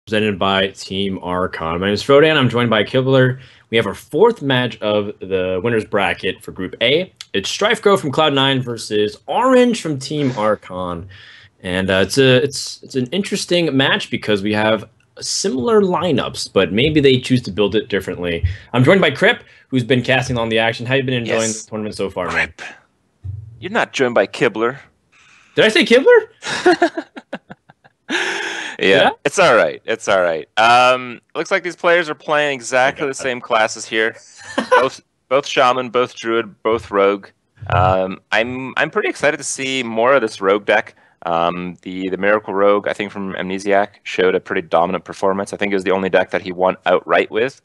presented by Team Archon. My name is Frodan. I'm joined by Kibler. We have our fourth match of the winners bracket for Group A. It's StrifeCro from Cloud9 versus Orange from Team Archon, and it's an interesting match because we have similar lineups, but maybe they choose to build it differently. I'm joined by Krip, who's been casting on the action. How have you been enjoying the tournament so far, man? You're not joined by Kibler. Did I say Kibler? Yeah, it's all right. It's all right. Looks like these players are playing exactly the same classes here. both Shaman, both Druid, both Rogue. I'm pretty excited to see more of this Rogue deck. The Miracle Rogue, I think from Amnesiac, showed a pretty dominant performance. I think it was the only deck that he won outright with.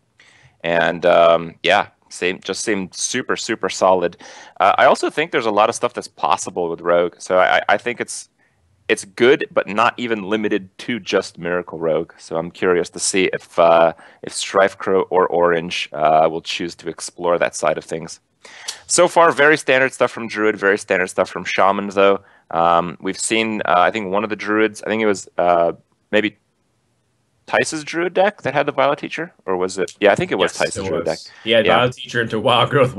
And yeah, just seemed super solid. I also think there's a lot of stuff that's possible with Rogue. So I think it's good, but not even limited to just Miracle Rogue. So I'm curious to see if StrifeCro or Orange will choose to explore that side of things. So far, very standard stuff from Druid, very standard stuff from Shaman, though. We've seen, I think, one of the Druids, I think it was maybe Tice's Druid deck that had the Violet Teacher, or was it? Yeah, I think it was Tice's Druid deck. Yeah, Violet Teacher into Wild Growth,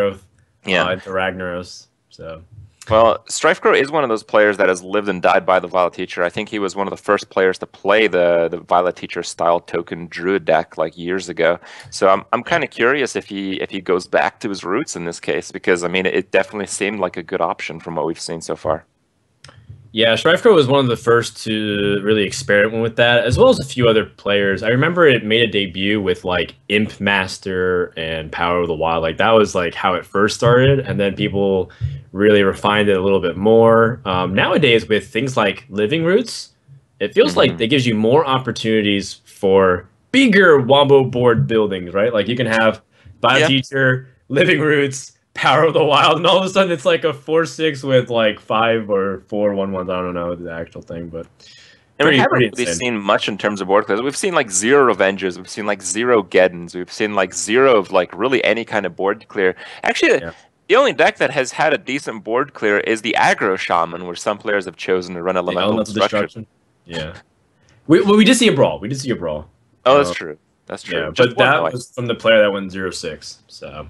into Ragnaros. So. Well, StrifeCro is one of those players that has lived and died by the Violet Teacher. I think he was one of the first players to play the Violet Teacher style token Druid deck like years ago. So I'm kind of curious if he goes back to his roots in this case, because I mean it definitely seemed like a good option from what we've seen so far. Yeah, StrifeCro was one of the first to really experiment with that, as well as a few other players. I remember it made a debut with like Imp Master and Power of the Wild. Like that was like how it first started, and then people really refined it a little bit more. Nowadays, with things like Living Roots, it feels like it gives you more opportunities for bigger wombo board buildings, right? Like you can have Bio Teacher, Living Roots, Power of the Wild, and all of a sudden it's like a 4/6 with like 5 or 4 1/1s. I don't know the actual thing, but and we haven't really seen much in terms of board clears. We've seen like 0 Avengers, we've seen like 0 Geddons, we've seen like 0 of like really any kind of board clear. Actually, the only deck that has had a decent board clear is the Aggro Shaman, where some players have chosen to run Elemental Destruction. Yeah, we did see a brawl. We did see a brawl. Oh, that's true. That's true. Yeah, but that was from the player that went 0/6. So.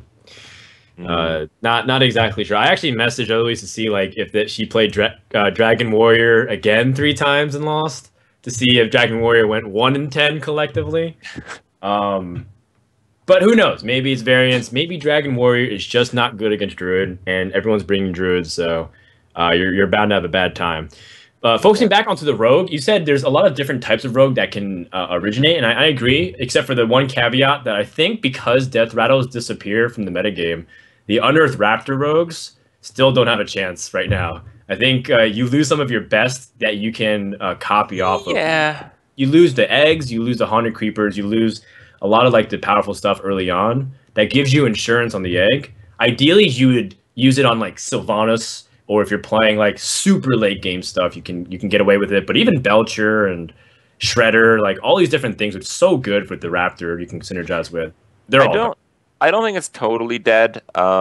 Not exactly sure. I actually messaged Eloise to see like if she played Dragon Warrior again 3 times and lost, to see if Dragon Warrior went 1-10 collectively. But who knows? Maybe it's variance. Maybe Dragon Warrior is just not good against Druid, and everyone's bringing Druids, so you're bound to have a bad time. Focusing back onto the Rogue, you said there's a lot of different types of Rogue that can originate, and I agree, except for the one caveat that I think because Death Rattles disappear from the metagame, the Unearthed Raptor Rogues still don't have a chance right now. I think you lose some of your best that you can copy off of. Yeah. You lose the eggs, you lose the Haunted Creepers, you lose a lot of like the powerful stuff early on that gives you insurance on the egg. Ideally, you would use it on like Sylvanas, or if you're playing like super late game stuff, you can get away with it. But even Belcher and Shredder, like all these different things, which is so good with the Raptor, you can synergize with. I don't think it's totally dead.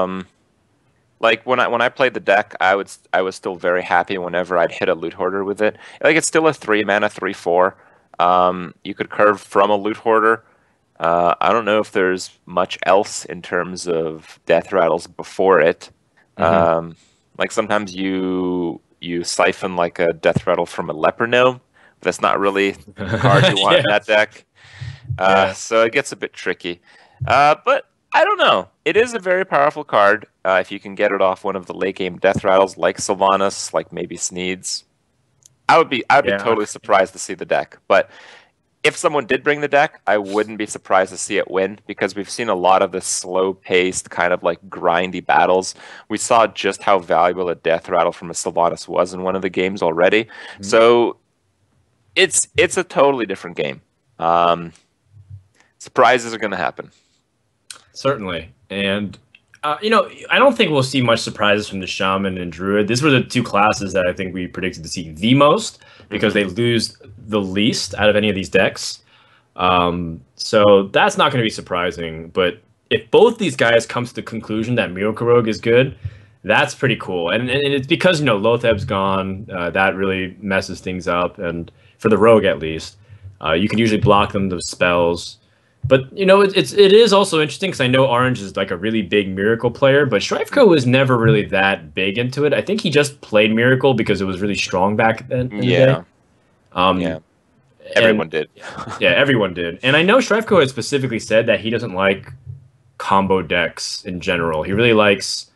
Like when I played the deck, I was still very happy whenever I'd hit a Loot Hoarder with it. Like it's still a 3-mana 3/4. You could curve from a Loot Hoarder. I don't know if there's much else in terms of Death Rattles before it. Like sometimes you siphon like a Death Rattle from a Leper Gnome. That's not really the card you want in that deck. So it gets a bit tricky. But I don't know. It is a very powerful card if you can get it off one of the late game Death Rattles like Sylvanas, like maybe Sneeds. I'd be totally surprised to see the deck. But if someone did bring the deck, I wouldn't be surprised to see it win, because we've seen a lot of the slow-paced, kind of like grindy battles. We saw just how valuable a Death Rattle from a Sylvanas was in one of the games already. So it's a totally different game. Surprises are going to happen. Certainly. And, you know, I don't think we'll see much surprises from the Shaman and Druid. These were the 2 classes that I think we predicted to see the most, because they lose the least out of any of these decks. So that's not going to be surprising. But if both these guys come to the conclusion that Miracle Rogue is good, that's pretty cool. And it's because, you know, Lotheb's gone. That really messes things up, and for the Rogue at least. You can usually block them with spells. But, you know, it is also interesting because I know Orange is like a really big Miracle player, but StrifeCro was never really that big into it. I think he just played Miracle because it was really strong back then in the day. Yeah. Everyone did. Yeah, everyone did. And I know StrifeCro has specifically said that he doesn't like combo decks in general. He really likes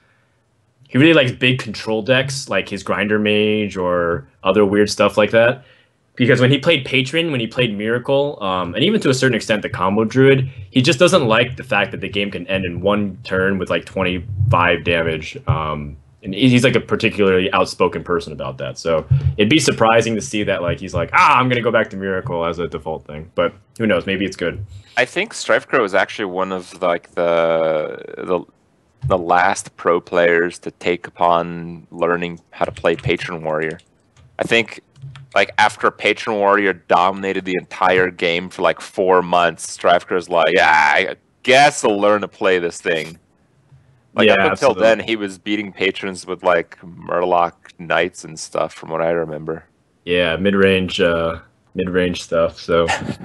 big control decks like his Grinder Mage or other weird stuff like that. Because when he played Patron, when he played Miracle, and even to a certain extent the Combo Druid, he just doesn't like the fact that the game can end in one turn with like 25 damage. And he's like a particularly outspoken person about that. So it'd be surprising to see that like he's like, I'm gonna go back to Miracle as a default thing. But who knows? Maybe it's good. I think StrifeCro is actually one of like the last pro players to take upon learning how to play Patron Warrior. I think like after Patron Warrior dominated the entire game for like 4 months, StrifeCro's like, I guess I'll learn to play this thing. Like up until then, he was beating patrons with like Murloc Knights and stuff, from what I remember. Yeah, mid-range stuff. So,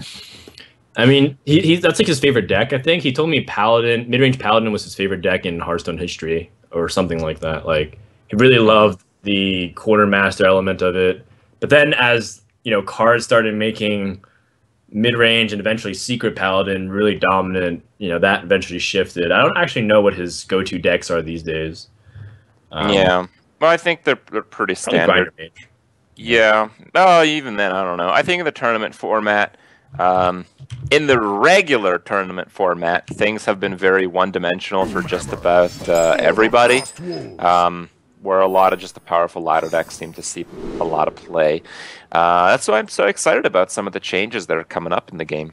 I mean, that's like his favorite deck. I think he told me mid-range Paladin was his favorite deck in Hearthstone history, or something like that. Like he really loved the Quartermaster element of it. But then, as you know, cards started making mid-range and eventually Secret Paladin really dominant, you know, that eventually shifted. I don't actually know what his go-to decks are these days. Yeah, well, I think they're pretty standard. Yeah, oh, even then, I don't know. I think in the tournament format, in the regular tournament format, things have been very one-dimensional for just about everybody. Where a lot of just the powerful ladder decks seem to see a lot of play. That's why I'm so excited about some of the changes that are coming up in the game.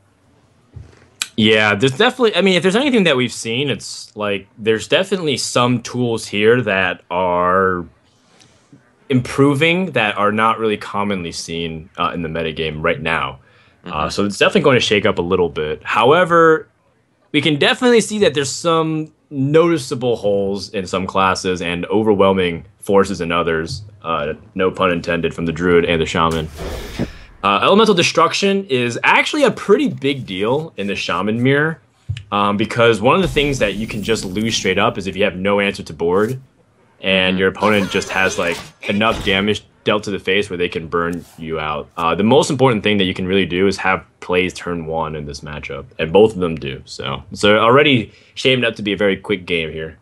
Yeah, there's definitely, I mean, if there's anything that we've seen, it's like there's definitely some tools here that are improving that are not really commonly seen in the metagame right now. So it's definitely going to shake up a little bit. However, we can definitely see that there's some noticeable holes in some classes and overwhelming forces in others. No pun intended, from the Druid and the Shaman. Elemental Destruction is actually a pretty big deal in the Shaman mirror, because one of the things that you can just lose straight up is if you have no answer to board and your opponent just has like enough damage dealt to the face where they can burn you out. The most important thing that you can really do is have plays turn 1 in this matchup, and both of them do. So it's already shaping up to be a very quick game here.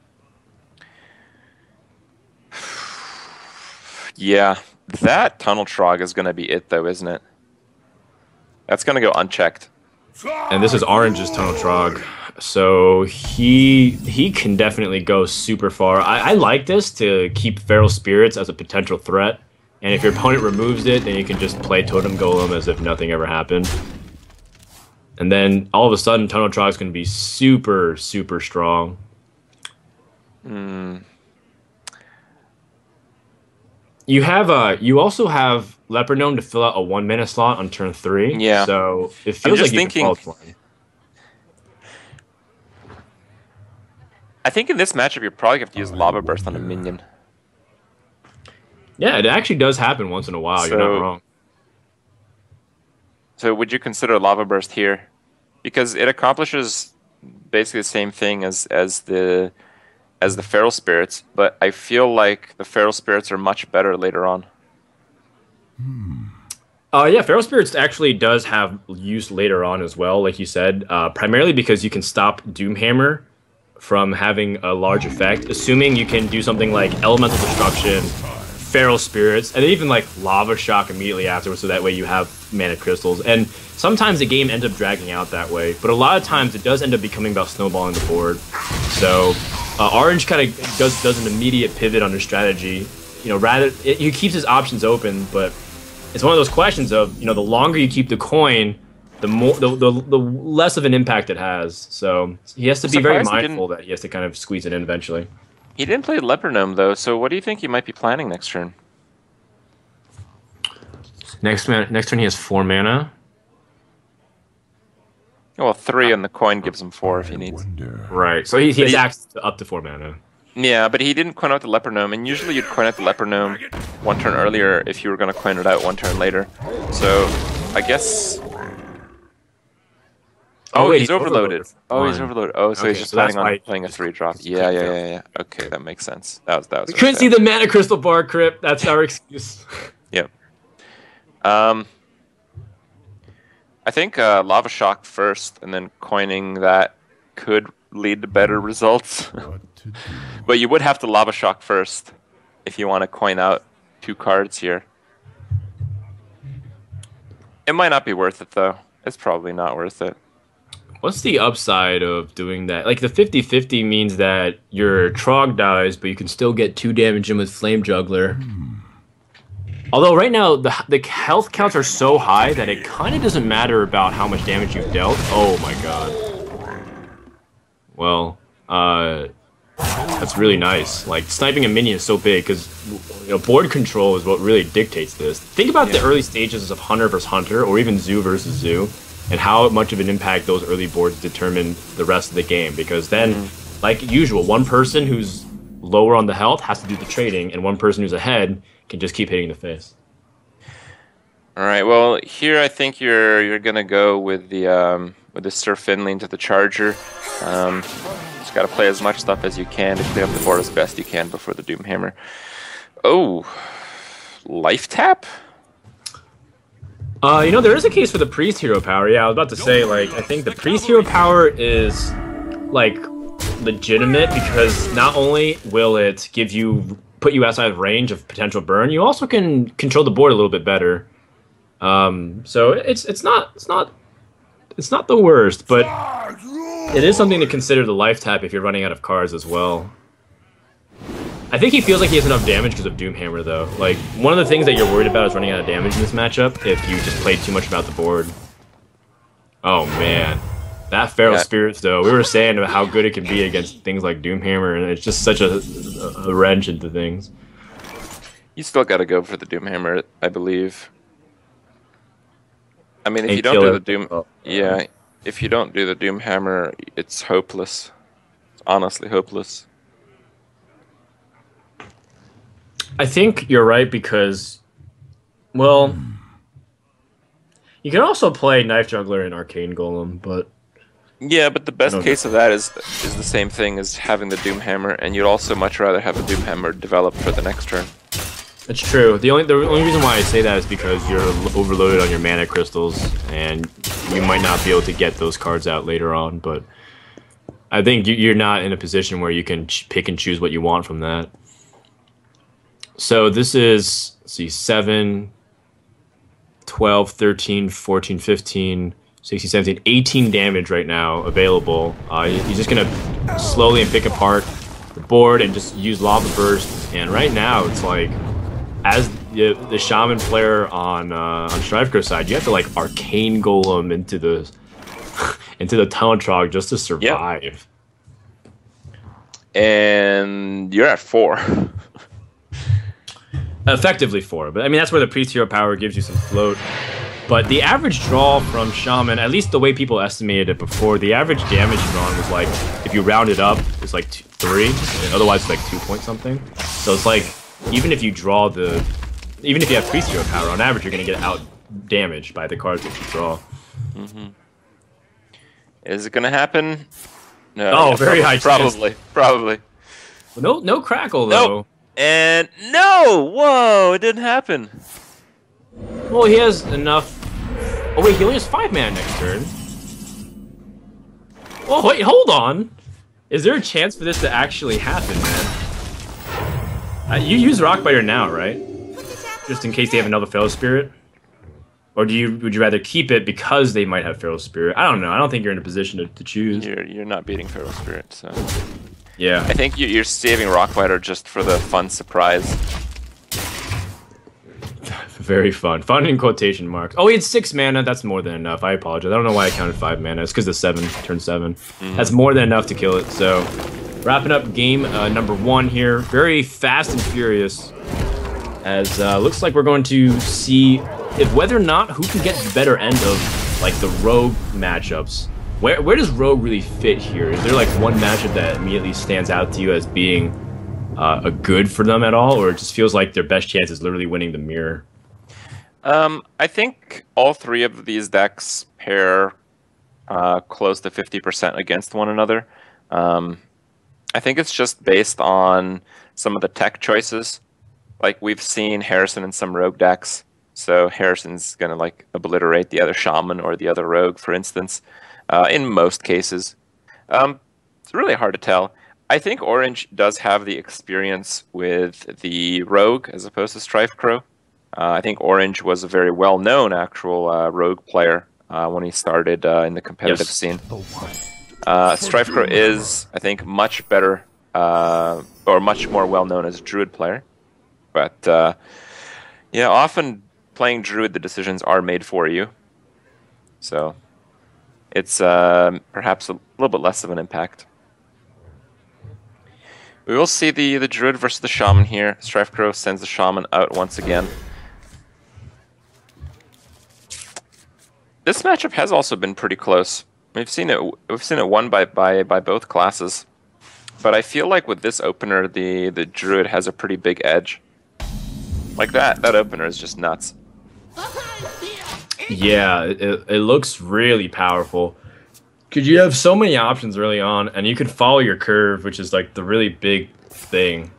Yeah, that Tunnel Trog is going to be it, though, isn't it? That's going to go unchecked. And this is Orange's Tunnel Trog, so he can definitely go super far. I like this to keep Feral Spirits as a potential threat, and if your opponent removes it, then you can just play Totem Golem as if nothing ever happened. And then all of a sudden, Tunnel Trog is going to be super, super strong. You also have Leper Gnome to fill out a 1-mana slot on turn 3. Yeah. So it feels like you can follow play. I think in this matchup, you probably have to use Lava Burst on a minion. Yeah, it actually does happen once in a while. You're not wrong. So would you consider Lava Burst here? Because it accomplishes basically the same thing as the Feral Spirits, but I feel like the Feral Spirits are much better later on. Yeah, Feral Spirits actually does have use later on as well, like you said, primarily because you can stop Doomhammer from having a large effect, assuming you can do something like Elemental Destruction, Feral Spirits, and then even like Lava Shock immediately afterwards, so that way you have mana crystals. And sometimes the game ends up dragging out that way, but a lot of times it does end up becoming about snowballing the board. So Orange kind of does an immediate pivot on their strategy. You know, he keeps his options open, but it's one of those questions of, you know, the longer you keep the coin, the less of an impact it has. So he has to be very mindful that he has to kind of squeeze it in eventually. He didn't play Leper Gnome, though, so what do you think he might be planning next turn? Next turn he has 4 mana. Well, 3 and the coin gives him 4 if he needs. Right, so he has access to up to 4 mana. Yeah, but he didn't coin out the Leper Gnome, and usually you'd coin out the Leper Gnome 1 turn earlier if you were going to coin it out 1 turn later. So I guess. Oh, Oh, wait, he's overloaded. Oh, he's overloaded. Oh, so Okay, he's just so that's planning why on playing a 3-drop. just Yeah, couldn't yeah, go. yeah, yeah. Okay, that makes sense. That was. We couldn't see the mana crystal bar, Crip. That's our excuse. Yep. I think Lava Shock first, and then coining that could lead to better results. But you would have to Lava Shock first if you want to coin out 2 cards here. It might not be worth it, though. It's probably not worth it. What's the upside of doing that? Like, the 50-50 means that your Trog dies, but you can still get 2 damage in with Flame Juggler. Although right now, the health counts are so high that it kind of doesn't matter about how much damage you've dealt. Oh my god. Well, that's really nice. Like, sniping a minion is so big, because board control is what really dictates this. Think about the early stages of Hunter versus Hunter, or even Zoo versus Zoo, and how much of an impact those early boards determine the rest of the game. Because then, like usual, one person who's lower on the health has to do the trading, and one person who's ahead can just keep hitting the face. All right. Well, here I think you're gonna go with the Sir Finley into the Charger. Just gotta play as much stuff as you can to clear up the board as best you can before the Doomhammer. Oh, life tap. There is a case for the Priest Hero Power. Yeah, I was about to say, like, I think the Priest Hero Power is, like, legitimate because not only will it put you outside of range of potential burn, you also can control the board a little bit better. So it's not the worst, but it is something to consider the life tap if you're running out of cards as well. I think he feels like he has enough damage because of Doomhammer, though. Like, one of the things that you're worried about is running out of damage in this matchup if you just play too much about the board. Oh, man. That Feral Spirits, though, we were saying about how good it can be against things like Doomhammer, and it's just such a wrench into things. You still got to go for the Doomhammer, I believe. I mean, if you don't do the Doom... Yeah, if you don't do the Doomhammer, it's hopeless. It's honestly hopeless. I think you're right because, well, you can also play Knife Juggler and Arcane Golem, but... Yeah, but the best case of that is the same thing as having the Doomhammer, and you'd also much rather have the Doomhammer develop for the next turn. It's true. The only reason why I say that is because you're overloaded on your mana crystals, and you might not be able to get those cards out later on, but I think you're not in a position where you can pick and choose what you want from that. So this is, let's see, 7, 12, 13, 14, 15, 16, 17, 18 damage right now available. He's just going to slowly and pick apart the board and just use Lava Burst. And right now, it's like, as the Shaman player on StrifeCro side, you have to, like, Arcane Golem into the into the Tunnel Trog just to survive. Yep. And you're at 4. Effectively 4, but I mean that's where the Priest Hero Power gives you some float. But the average draw from Shaman, at least the way people estimated it before, the average damage drawn was like, if you round it up, it's like 3, and otherwise it's like 2 point something. So it's like, even if you have Priest Hero Power, on average you're gonna get out damaged by the cards that you draw. Is it gonna happen? No. Oh, very high chance. Probably. No crackle though. Nope. And no! Whoa, it didn't happen. Well, he has enough. Oh wait, he only has 5 mana next turn. Oh wait, hold on. Is there a chance for this to actually happen, man? You use Rockbiter now, right? Just in case they have another Feral Spirit? Or would you rather keep it because they might have Feral Spirit? I don't know. I don't think you're in a position to choose. You're not beating Feral Spirit, so... Yeah. I think you're saving Rockbiter just for the fun surprise. Very fun. Fun in quotation marks. Oh, he had 6 mana. That's more than enough. I apologize. I don't know why I counted 5 mana. It's because the 7, turn 7. That's more than enough to kill it. So, wrapping up game number 1 here. Very fast and furious. As looks like we're going to see if whether or not who can get the better end of like the rogue matchups. Where does rogue really fit here? Is there like one matchup that immediately stands out to you as being a good for them at all, or it just feels like their best chance is literally winning the mirror? I think all three of these decks pair close to 50% against one another. I think it's just based on some of the tech choices. Like we've seen Harrison in some rogue decks, so Harrison's gonna like obliterate the other shaman or the other rogue, for instance. In most cases, it's really hard to tell. I think Orange does have the experience with the rogue as opposed to StrifeCro. I think Orange was a very well-known actual rogue player when he started in the competitive scene. StrifeCro is, I think, much better or much more well-known as Druid player. But yeah, often playing Druid, the decisions are made for you. So it's perhaps a little bit less of an impact. We will see the Druid versus the Shaman here. StrifeCro sends the Shaman out once again. This matchup has also been pretty close. We've seen it won by both classes. But I feel like with this opener, the Druid has a pretty big edge. Like that opener is just nuts. Yeah, it looks really powerful. Because you have so many options early on, and you can follow your curve, which is like the really big thing.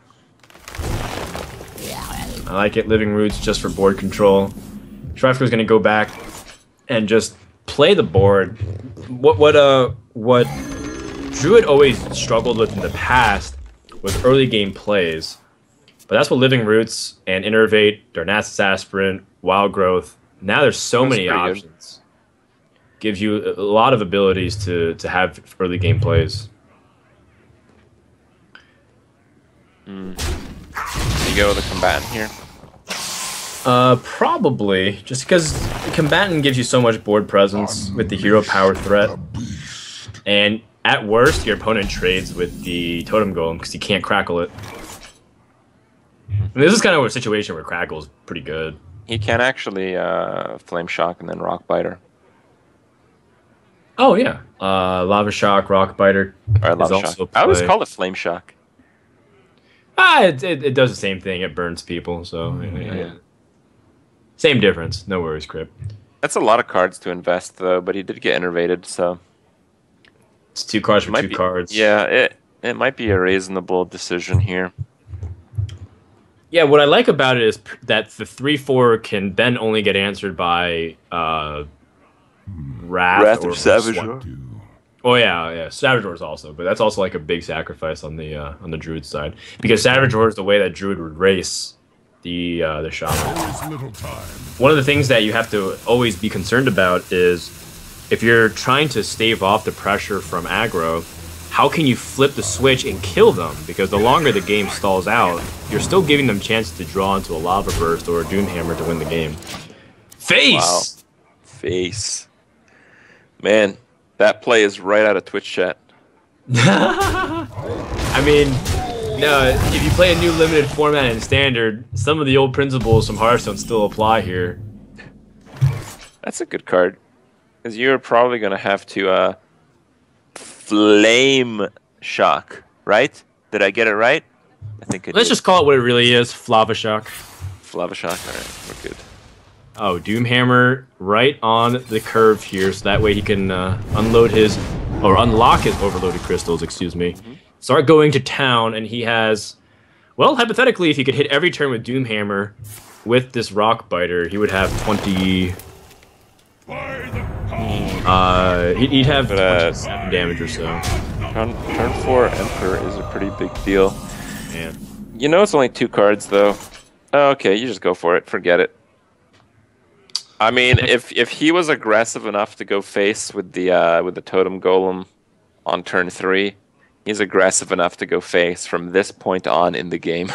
I like it. Living Roots just for board control. StrifeCro's gonna go back and just play the board. What Druid always struggled with in the past was early game plays. But that's what Living Roots and Innervate, Darnassus Aspirant, Wild Growth. Now there's so many options. Gives you a lot of abilities to have early game plays. You go with a combatant here? Probably. Just because the combatant gives you so much board presence with the hero power threat. And at worst, your opponent trades with the Totem Golem because you can't crackle it. I mean, this is kind of a situation where crackle is pretty good. He can actually Flame Shock and then Rock Biter. Oh yeah, Lava Shock, Rock Biter is also I always call it Flame Shock. It does the same thing. It burns people, so yeah. Same difference. No worries, Krip. That's a lot of cards to invest, though. But he did get innervated, so it's 2 cards for 2 cards. Yeah, it might be a reasonable decision here. Yeah, what I like about it is that the 3/4 can then only get answered by Wrath or Savageur. Oh yeah, Savageur is also, but that's also like a big sacrifice on the Druid side because Savageur is the way that Druid would race the Shaman. One of the things that you have to always be concerned about is if you're trying to stave off the pressure from aggro, how can you flip the switch and kill them? Because the longer the game stalls out, you're still giving them chance to draw into a Lava Burst or a Doomhammer to win the game. Face! Wow. Face. Man, that play is right out of Twitch chat. I mean, no, if you play a new limited format in Standard, some of the old principles from Hearthstone still apply here. That's a good card. Because you're probably going to have to Flame Shock, right? Did I get it right? I think it Let's just call it what it really is, Flava Shock. Flava Shock, alright, we're good. Oh, Doomhammer right on the curve here, so that way he can unload his, or unlock his overloaded crystals, excuse me. Start going to town, and he has, well, hypothetically, if he could hit every turn with Doomhammer with this Rock Biter, he would have 20... he'd have 27 damage or so. Turn 4 Emperor is a pretty big deal. Man. You know it's only 2 cards, though. Oh, okay, you just go for it. Forget it. I mean, if he was aggressive enough to go face with the Totem Golem on turn 3, he's aggressive enough to go face from this point on in the game.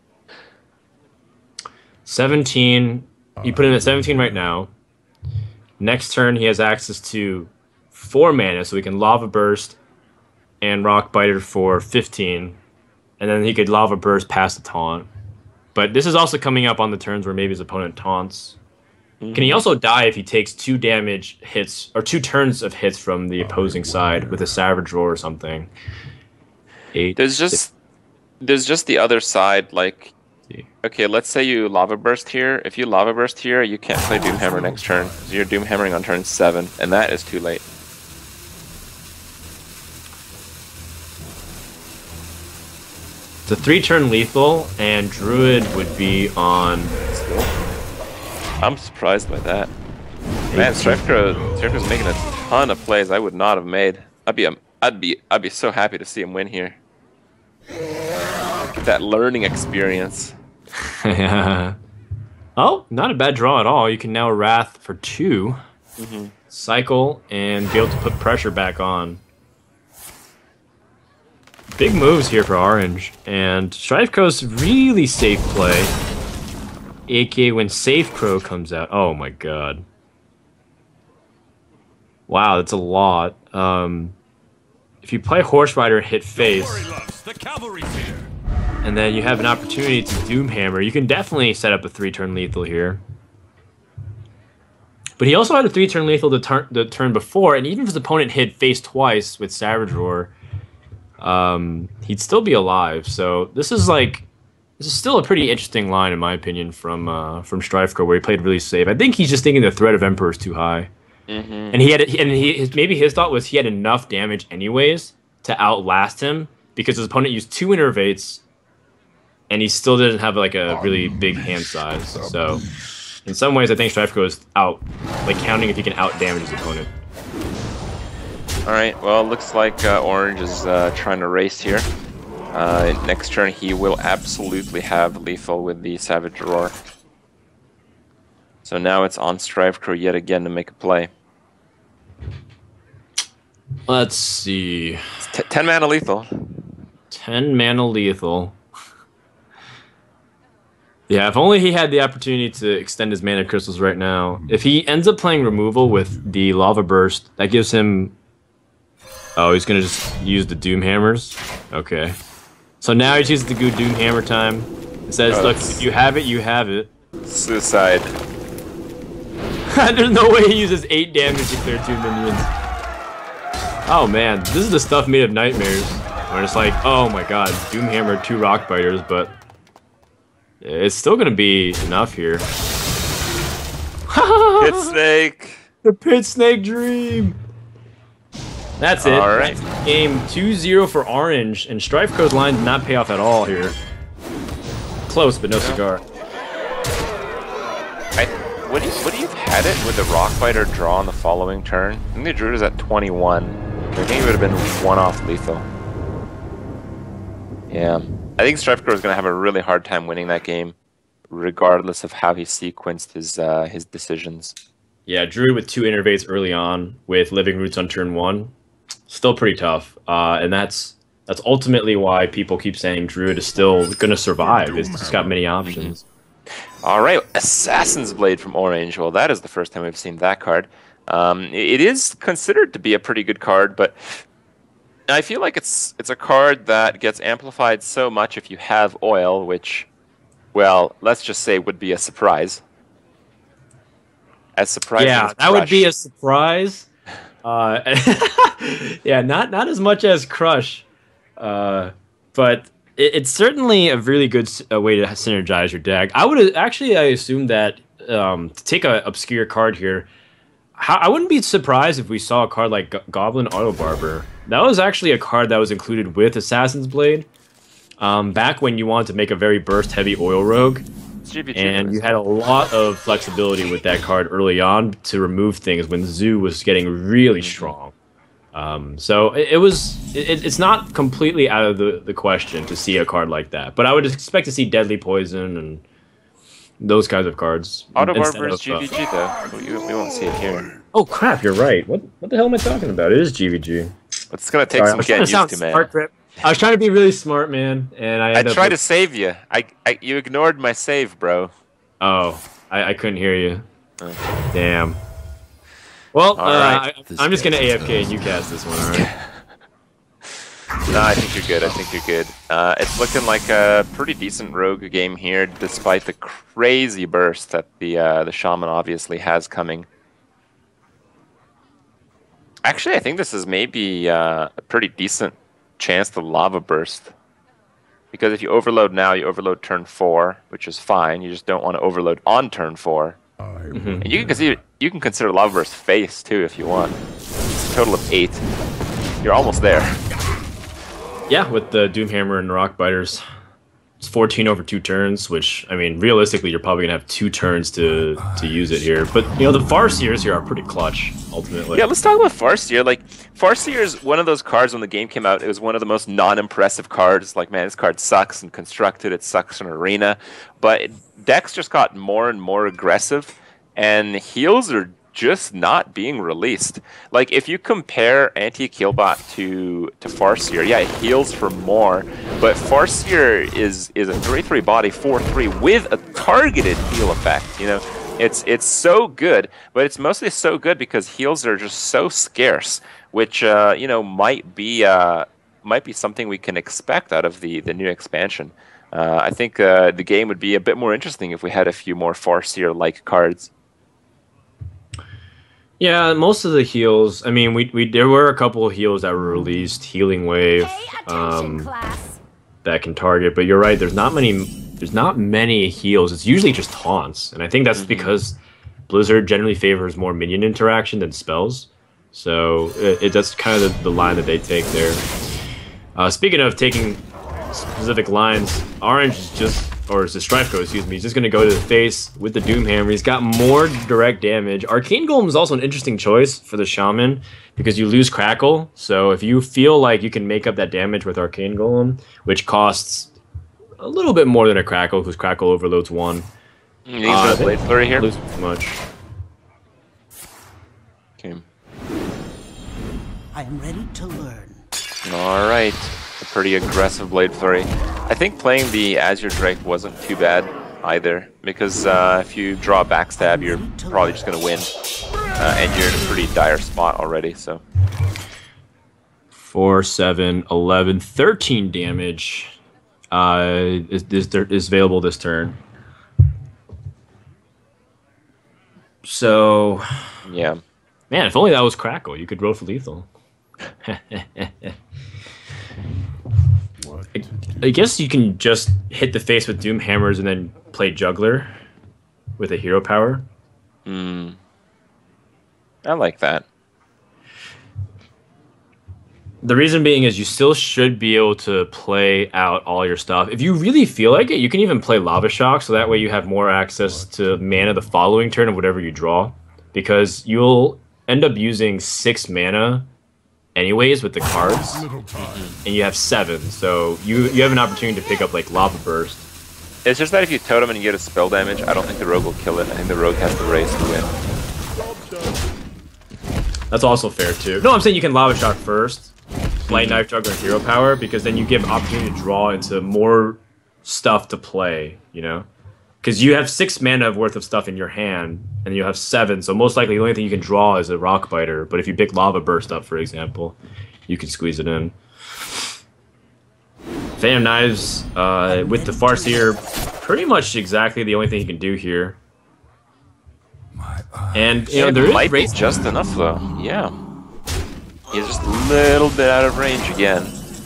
17. You put in at 17 right now. Next turn, he has access to 4 mana, so he can Lava Burst and Rock Biter for 15. And then he could Lava Burst past the taunt. But this is also coming up on the turns where maybe his opponent taunts. Can he also die if he takes 2 damage hits, or 2 turns of hits from the opposing side with a Savage Roar or something? 8. There's just the other side, like, Okay, let's say you Lava Burst here. If you Lava Burst here, you can't play Doomhammer next turn. So you're Doomhammering on turn 7, and that is too late. It's a 3-turn lethal, and Druid would be on. I'm surprised by that. Man, StrifeCro's making a ton of plays I would not have made. I'd be so happy to see him win here. That learning experience. Oh, not a bad draw at all. You can now Wrath for 2, cycle, and be able to put pressure back on. Big moves here for Orange, and StrifeCro's really safe play. aka when StrifeCro comes out. Oh my god. Wow, that's a lot. If you play Horse Rider, hit face, and then you have an opportunity to Doomhammer, you can definitely set up a 3-turn lethal here. But he also had a 3-turn lethal the turn before, and even if his opponent hit face twice with Savage Roar, he'd still be alive. So this is still a pretty interesting line in my opinion from StrifeCro, where he played really safe. I think he's just thinking the threat of Emperor is too high. And maybe his thought was he had enough damage anyways to outlast him because his opponent used 2 Innervates and he still didn't have like a really big hand size. So in some ways I think StrifeCro is counting if he can out damage his opponent. Alright, well it looks like Orange is trying to race here. Next turn he will absolutely have lethal with the Savage Roar. So now it's on StrifeCro yet again to make a play. Let's see. 10 mana lethal. 10 mana lethal. Yeah, if only he had the opportunity to extend his mana crystals right now. If he ends up playing removal with the Lava Burst, that gives him... Oh, he's going to just use the Doomhammers? Okay. So now he chooses to go Doomhammer time. It says, look, if you have it, you have it. Suicide. There's no way he uses 8 damage to clear 2 minions. Oh man, this is the stuff made of nightmares. Where it's like, oh my god, Doomhammer 2 Rock Biters, but it's still gonna be enough here. Pit Snake! The Pit Snake dream! That's it. Alright. Game 2-0 for Orange, and StrifeCro's line did not pay off at all here. Close, but no cigar. Would he have had it with the Rockbiter draw on the following turn? I think the Druid is at 21. I think he would have been 1-off lethal. Yeah. I think StrifeCro is going to have a really hard time winning that game, regardless of how he sequenced his decisions. Yeah, Druid with 2 Innervates early on, with Living Roots on turn 1. Still pretty tough. And that's ultimately why people keep saying Druid is still going to survive. It's just got many options. Alright, Assassin's Blade from Orange. Well, that is the first time we've seen that card. It is considered to be a pretty good card, but I feel like it's a card that gets amplified so much if you have oil, which, well, let's just say would be a surprise. As surprising as that would be a surprise. Yeah, not as much as Crush, but it's certainly a really good way to synergize your deck. I assume that to take an obscure card here, I wouldn't be surprised if we saw a card like Goblin Auto Barber. That was actually a card that was included with Assassin's Blade back when you wanted to make a very burst-heavy oil rogue. And you had a lot of flexibility with that card early on to remove things when Zoo was getting really strong. So it's not completely out of the question to see a card like that. But I would expect to see Deadly Poison and those kinds of cards. Auto Barber is GVG though. We won't see it here. Oh crap, you're right. What the hell am I talking about? It is GVG. It's gonna take some getting used to, man. I was trying to be really smart, man, and I tried to save you. You ignored my save, bro. Oh, I couldn't hear you. Damn. Well, right. I'm just gonna AFK and you cast this one, alright? No, I think you're good. It's looking like a pretty decent rogue game here, despite the crazy burst that the shaman obviously has coming. Actually, I think this is maybe a pretty decent chance to lava burst, because if you overload now, you overload turn 4, which is fine. You just don't want to overload on turn 4. And you can consider Lava Burst face too if you want. It's a total of 8. You're almost there. Yeah, with the Doomhammer and the Rock Biters. It's 14 over 2 turns, which, I mean, realistically, you're probably going to have 2 turns to use it here. But, you know, the Farseers here are pretty clutch, ultimately. Yeah, let's talk about Farseer. Like, Farseer is one of those cards when the game came out. It was one of the most non-impressive cards. Like, man, this card sucks in Constructed. It sucks in Arena. But decks just got more and more aggressive, and heals are just not being released. Like, if you compare Anti-Keelbot to Farseer, yeah, it heals for more, but Farseer is a 3/3 body, 4/3 with a targeted heal effect. You know, it's so good, but it's mostly so good because heals are just so scarce, which you know, might be something we can expect out of the new expansion. I think the game would be a bit more interesting if we had a few more Farseer-like cards. Yeah, most of the heals. I mean, there were a couple of heals that were released, Healing Wave, that can target. But you're right. There's not many heals. It's usually just taunts, and I think that's because Blizzard generally favors more minion interaction than spells. So that's kind of the line that they take there. Speaking of taking specific lines, Orange is just, or is the StrifeCro, excuse me, he's just going to go to the face with the Doomhammer. He's got more direct damage. Arcane Golem is also an interesting choice for the Shaman because you lose Crackle. So if you feel like you can make up that damage with Arcane Golem, which costs a little bit more than a Crackle because Crackle overloads 1. You need a Blade Flurry here? Lose too much. Okay. I am ready to learn. All right. A pretty aggressive Blade Flurry. I think playing the Azure Drake wasn't too bad either, because if you draw a Backstab, you're probably just going to win, and you're in a pretty dire spot already. So 4, 7, 11, 13 damage is available this turn. So, yeah, man, if only that was Crackle, you could roll for lethal. I guess you can just hit the face with Doom Hammers and then play Juggler with a hero power. I like that. The reason being is you still should be able to play out all your stuff. If you really feel like it, you can even play Lava Shock, so that way you have more access to mana the following turn of whatever you draw. Because you'll end up using 6 mana anyways with the cards, and you have 7, so you have an opportunity to pick up like Lava Burst. It's just that if you totem and you get a spell damage, I don't think the Rogue will kill it. I think the Rogue has the race to win. That's also fair too. No, I'm saying you can Lava Shock first, play Knife Juggler and Hero Power, because then you give opportunity to draw into more stuff to play, you know? Because you have 6 mana worth of stuff in your hand, and you have 7, so most likely the only thing you can draw is a Rock Biter. But if you pick Lava Burst up, for example, you can squeeze it in. Phantom Knives with the Farseer, pretty much exactly the only thing you can do here. And you know, there might be just enough though. Yeah, he's just a little bit out of range again.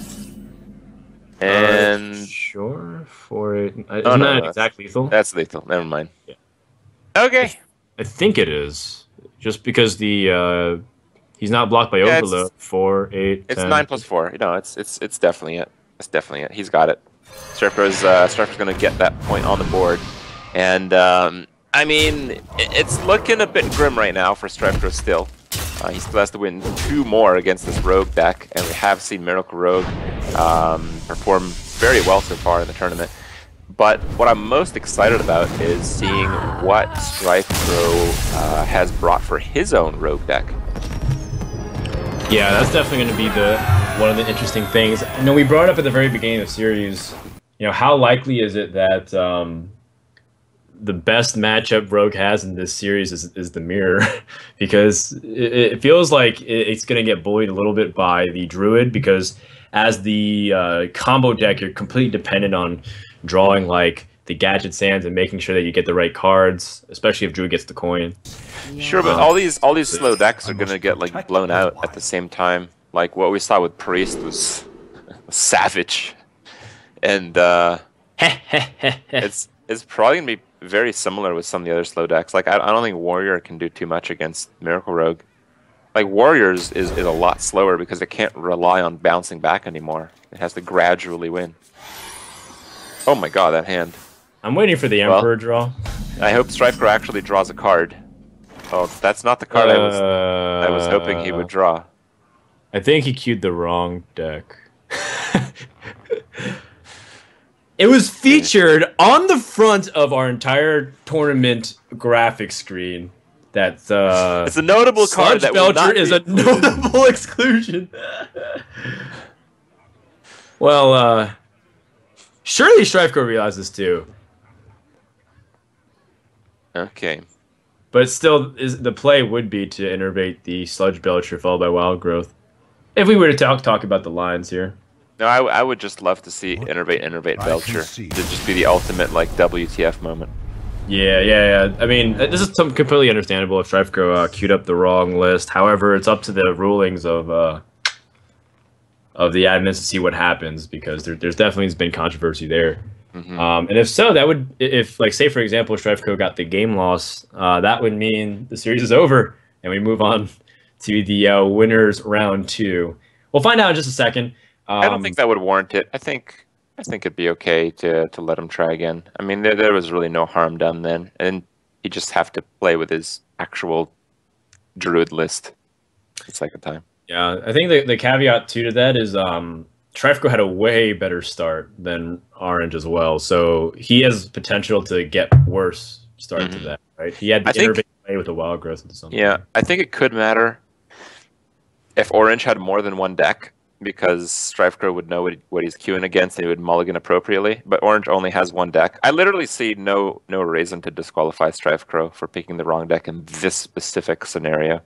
And sure for it. Isn't that exact lethal? That's lethal. Never mind. Yeah. Okay. I think it is. Just because the he's not blocked by overload. 4, 8. It's 10. 9 plus 4. No, it's definitely it. It's definitely it. He's got it. StrifeCro's going to get that point on the board, and I mean, it's looking a bit grim right now for StrifeCro still. He still has to win 2 more against this Rogue deck, and we have seen Miracle Rogue perform very well so far in the tournament. But what I'm most excited about is seeing what StrifeCro has brought for his own Rogue deck. Yeah, that's definitely going to be one of the interesting things. You know, we brought up at the very beginning of the series, you know, how likely is it that the best matchup Rogue has in this series is the Mirror, because it feels like it's going to get bullied a little bit by the Druid, because as the combo deck, you're completely dependent on drawing like the Gadget Sands and making sure that you get the right cards, especially if Druid gets the coin. Sure, but all these slow decks are going to get like blown out at the same time. Like what we saw with Priest was savage. And it's probably gonna be very similar with some of the other slow decks. Like I don't think Warrior can do too much against Miracle Rogue. Like Warriors is a lot slower because it can't rely on bouncing back anymore. It has to gradually win. Oh my god, that hand. I'm waiting for the Emperor draw. I hope StrifeCro actually draws a card. Oh, that's not the card I was hoping he would draw. I think he queued the wrong deck. It was featured on the front of our entire tournament graphic screen. That it's a notable card that will not is a notable exclusion. Well, surely StrifeCro realizes too. Okay. But still, the play would be to innervate the Sludge Belcher followed by Wild Growth. If we were to talk about the lines here. No, I would just love to see innervate Belcher. To just be the ultimate like WTF moment. Yeah. I mean, this is completely understandable if StrifeCro queued up the wrong list. However, it's up to the rulings of the admins to see what happens, because there's definitely been controversy there. And if so, that would, if like say for example StrifeCro got the game loss, that would mean the series is over and we move on to the winners round 2. We'll find out in just a second. I don't think that would warrant it. I think it'd be okay to let him try again. I mean, there was really no harm done then, and he just have to play with his actual druid list the second time. Yeah, I think the caveat too to that is StrifeCro had a way better start than Orange as well, so he has potential to get worse start to that. Right? He had the innervate play with the Wild Growth into something. Yeah, I think it could matter if Orange had more than one deck, because StrifeCro would know what he's queuing against and he would mulligan appropriately. But Orange only has one deck. I literally see no reason to disqualify StrifeCro for picking the wrong deck in this specific scenario.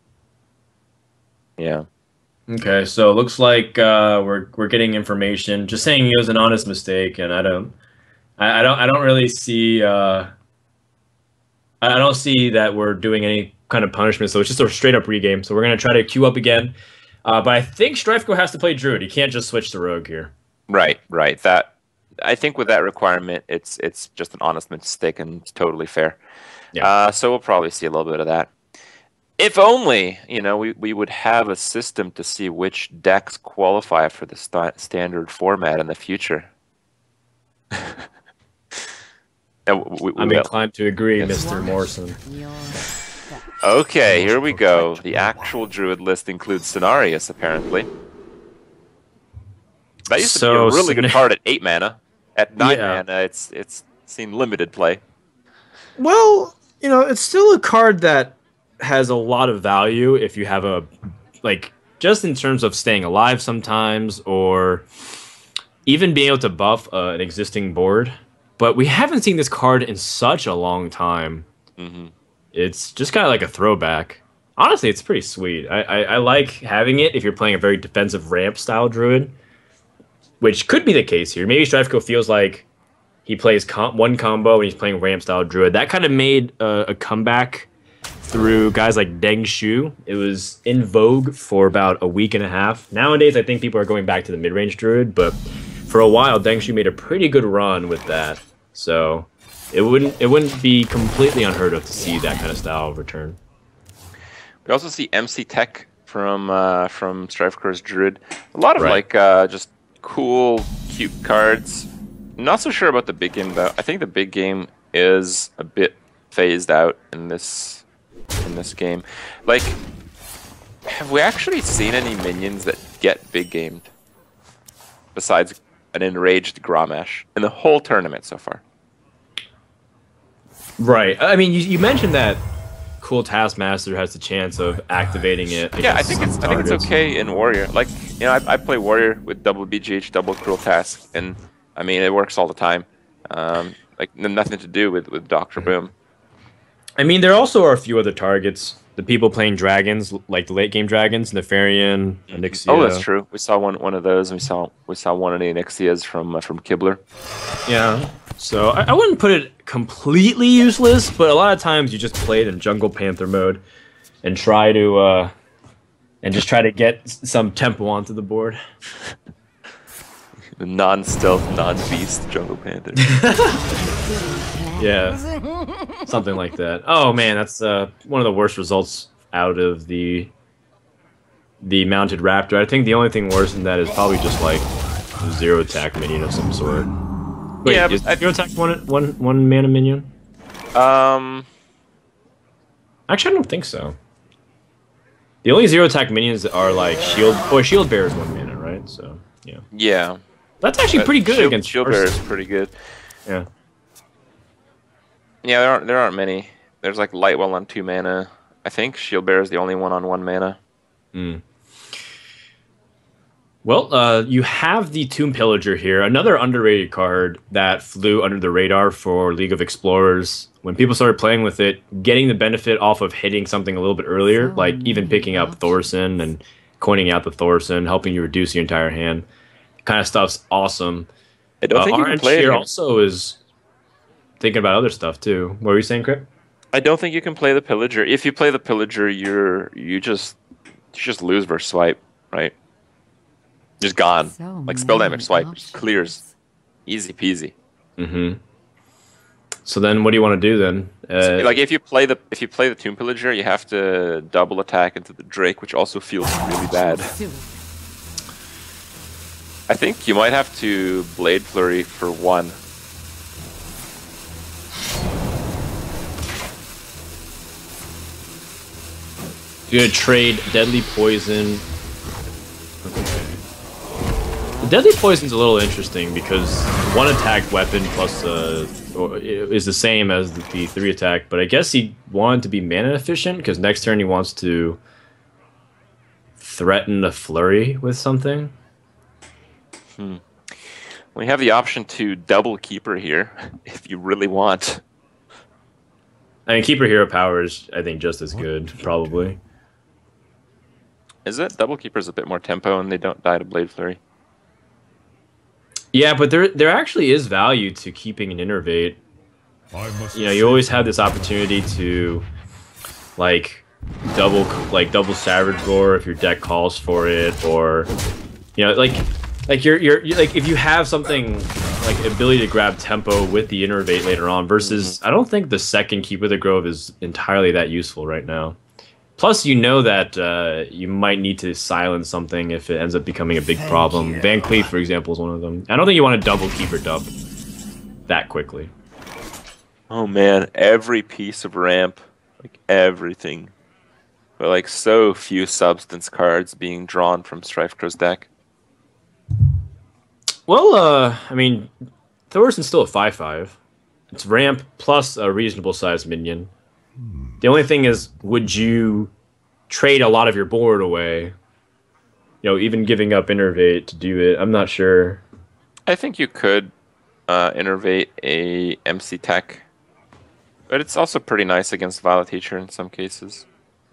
Yeah. Okay, so it looks like we're getting information just saying it was an honest mistake, and I don't really see I don't see that we're doing any kind of punishment. So it's just a straight up regame. So we're gonna try to queue up again. But I think StrifeCro has to play Druid. He can't just switch to Rogue here. Right. That, I think with that requirement, it's just an honest mistake and it's totally fair. Yeah. So we'll probably see a little bit of that. If only, we would have a system to see which decks qualify for the standard format in the future. I'm inclined to agree, Mr. Morrison. Okay, here we go. The actual Druid list includes Cenarius, apparently. That used to be a really good card at 8 mana. At 9 mana, it's seen limited play. Well, it's still a card that has a lot of value if you have just in terms of staying alive sometimes, or even being able to buff an existing board. But we haven't seen this card in such a long time. It's just kind of like a throwback. Honestly, it's pretty sweet. I like having it if you're playing a very defensive ramp style druid, which could be the case here. Maybe StrifeCro feels like he plays one combo and he's playing ramp style druid. That kind of made a comeback through guys like Deng Shu. It was in vogue for about a week and a half. Nowadays, I think people are going back to the mid-range druid, but for a while, Deng Shu made a pretty good run with that. So it wouldn't be completely unheard of to see that kind of style return. We also see MC Tech from StrifeCro's Druid. A lot of just cool, cute cards. Not so sure about the big game though. I think the big game is a bit phased out in this game. Like, have we actually seen any minions that get big gamed besides an enraged Grommash in the whole tournament so far? Right. I mean, you mentioned that cool Taskmaster has the chance of activating it. Yeah, I think it's okay in Warrior. Like, I play Warrior with double BGH, double Cruel Task, and I mean it works all the time. Like nothing to do with Dr. Boom. I mean, there also are a few other targets. The people playing dragons, like the late game dragons, Nefarian, Onyxia. Oh, that's true. We saw one of those, and we saw one of the Onyxias from Kibler. Yeah. So I wouldn't put it completely useless, but a lot of times you just play it in Jungle Panther mode and try to get some tempo onto the board. Non-stealth, non-beast Jungle Panther. Yeah, something like that. Oh man, that's one of the worst results out of the mounted raptor. I think the only thing worse than that is probably just like zero attack minion of some sort. Wait, Yeah, is zero attack one mana minion? Actually, I don't think so. The only zero attack minions are like shield. Oh, shield bear is 1 mana, right? So yeah. Yeah. That's actually pretty good against shield bear is pretty good. Yeah. Yeah, there aren't many. There's like Lightwell on 2 mana. I think shield bear is the only one on 1 mana. Mm. Well, you have the Tomb Pillager here, another underrated card that flew under the radar for League of Explorers. When people started playing with it, getting the benefit off of hitting something a little bit earlier, like even picking up Thorson and coining out the Thorson, helping you reduce your entire hand. Kind of stuff's awesome. I don't think you can play it here here. Also is thinking about other stuff too. What were you saying, Krip? I don't think you can play the Pillager. If you play the Pillager, you just lose versus swipe, right? Just gone. Like spell damage swipe, just clears, easy peasy. Mm-hmm. So then, what do you want to do then? Like if you play the Tomb Pillager, you have to double attack into the Drake, which also feels really bad. I think you might have to Blade Flurry for 1. You're gonna trade Deadly Poison. Okay. The Deadly Poison's a little interesting because 1 attack weapon plus is the same as the 3 attack, but I guess he wanted to be mana efficient because next turn he wants to threaten the flurry with something. We have the option to double Keeper here if you really want. I mean, Keeper Hero Power is, I think, just as good, probably. Is it? Double Keeper is a bit more tempo and they don't die to Blade Flurry. Yeah, but there actually is value to keeping an Innervate. You know, you always have this opportunity to like double Savage Roar if your deck calls for it, or you know, like you're like if you have something like ability to grab tempo with the Innervate later on. Versus, I don't think the second Keeper of the Grove is entirely that useful right now. Plus, you know that you might need to silence something if it ends up becoming a big problem. Van Cleef, for example, is one of them. I don't think you want to double Keeper dump that quickly. Oh man, every piece of ramp, like everything. But like so few substance cards being drawn from StrifeCro's deck. Well, I mean, Thorson's still a 5/5. It's ramp plus a reasonable sized minion. The only thing is, would you trade a lot of your board away? You know, even giving up Innervate to do it. I'm not sure. I think you could Innervate a MC Tech. But it's also pretty nice against Violet Teacher in some cases.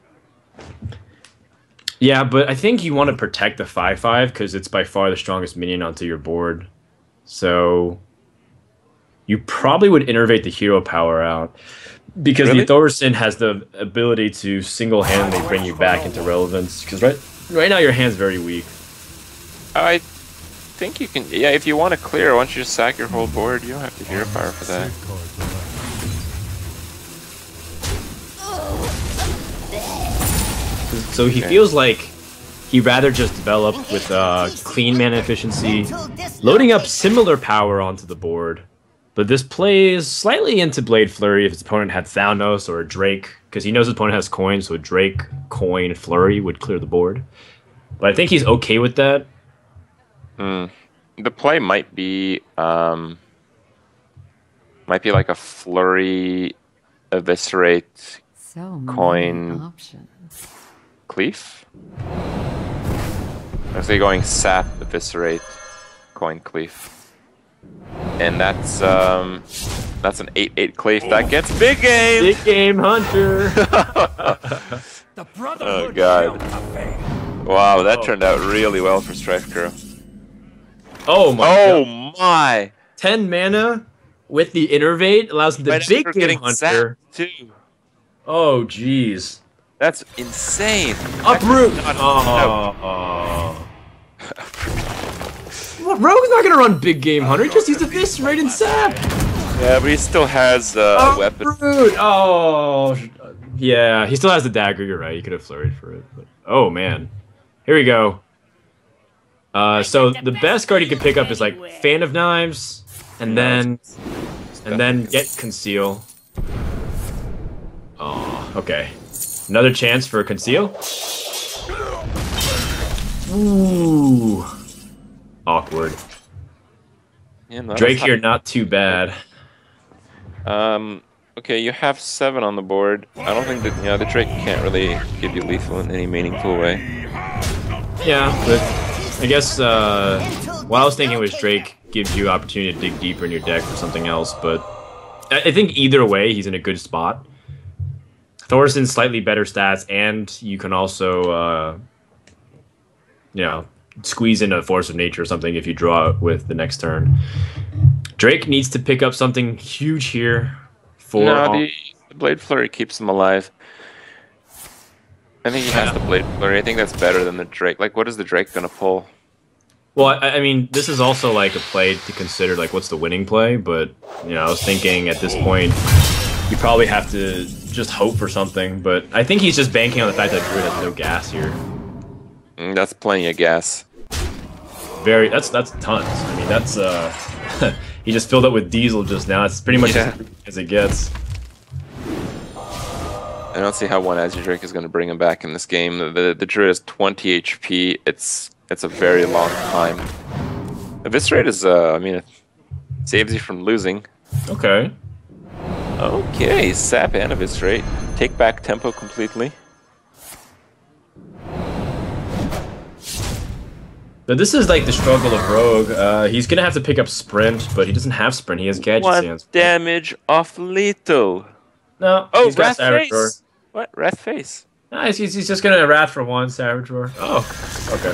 Yeah, but I think you want to protect the 5/5 because it's by far the strongest minion onto your board. So you probably would Innervate the hero power out. Because Really? the Thorson has the ability to single-handedly bring you back into relevance. Because right now your hand's very weak. I think you can... Yeah, if you want to clear, why don't you just sack your whole board? You don't have to hero power for that. So he feels like he'd rather just develop with clean mana efficiency, loading up similar power onto the board. But this plays slightly into Blade Flurry if his opponent had Thanos or a Drake, because he knows his opponent has coin, so a Drake, coin, Flurry would clear the board. But I think he's okay with that. The play might be like a Flurry, Eviscerate, coin, Cleave. I say going Sap, Eviscerate, coin, Cleave. And that's an 8/8 Cleave that gets big game. Big game hunter. Oh god! Wow, that turned out really well for StrifeCro. Oh my! Oh God. my! 10 mana with the Innervate allows him to Right, big we're game getting hunter. zapped, too. Oh jeez! That's insane. Uproot. That's not- Oh. Rogue's not gonna run big game hunter. He just used Eviscerate and Sap. Yeah, but he still has a weapon. Rude. Oh, yeah. He still has the dagger. You're right. He could have flurried for it. But, oh man, here we go. So the best card you could pick up is like Fan of Knives, and then get Conceal. Oh, okay. Another chance for Conceal. Ooh, awkward. Yeah, Drake here, not too bad. Okay, you have 7 on the board. I don't think that the Drake can't really give you lethal in any meaningful way. Yeah, but I guess what I was thinking was Drake gives you opportunity to dig deeper in your deck for something else. But I think either way, he's in a good spot. Thorson's slightly better stats, and you can also squeeze in a Force of Nature or something if you draw it with the next turn. Drake needs to pick up something huge here. The Blade Flurry keeps him alive. I think he has the Blade Flurry. I think that's better than the Drake. Like, what is the Drake gonna pull? Well, I mean, this is also like a play to consider, like, what's the winning play? But, I was thinking at this point, you probably have to just hope for something. But I think he's just banking on the fact that Druid has no gas here. That's plenty of gas. That's tons. I mean, that's he just filled up with diesel just now. It's pretty much as it gets. I don't see how one Azure Drake is going to bring him back in this game. The Druid has 20 HP. It's a very long time. Eviscerate is it saves you from losing. Okay. Okay, Sap and Eviscerate. Take back tempo completely. But this is like the struggle of Rogue. He's gonna have to pick up Sprint, but he doesn't have Sprint. He has Gadget Sands. 1 damage off lethal. No. Oh, he's got Wrath Savage Roar. Face. What? Wrath Face. No, he's just gonna Wrath for 1 Savage Roar. Oh, okay.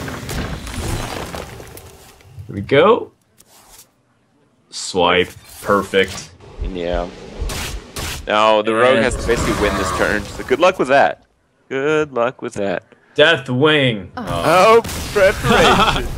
Here we go. Swipe. Perfect. Yeah. Now the Rogue has to basically win this turn. So good luck with that. Good luck with that. Death Wing. Oh, preparation.